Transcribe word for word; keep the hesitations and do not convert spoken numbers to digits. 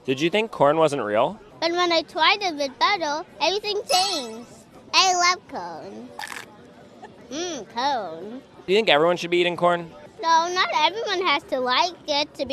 Did you think corn wasn't real? But when I tried it with butter, everything changed. I love corn. Mmm, corn. Do you think everyone should be eating corn? No, not everyone has to like it to be